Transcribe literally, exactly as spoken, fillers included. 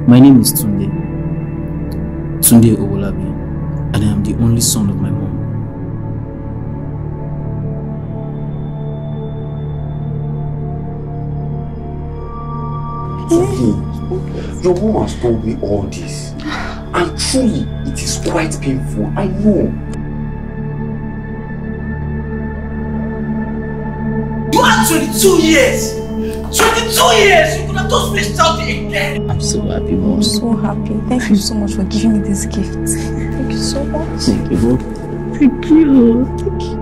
My name is Tunde. Tunde Owolabi, and I am the only son of my mom. Okay. Your mom has told me all this. And truly, it is quite painful. I know. You are twenty-two years! twenty-two years! You could have just reached out again! I'm so happy, Mom. I'm so happy. Thank you so much for giving me this gift. Thank you so much. Thank you, Mom. Thank you. Thank you.